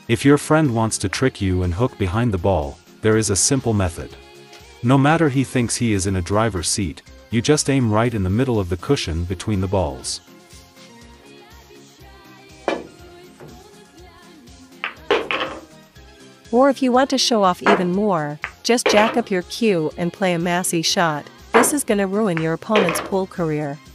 If your friend wants to trick you and hook behind the ball, there is a simple method. No matter he thinks he is in a driver's seat, you just aim right in the middle of the cushion between the balls. Or if you want to show off even more, just jack up your cue and play a massy shot. This is gonna ruin your opponent's pool career.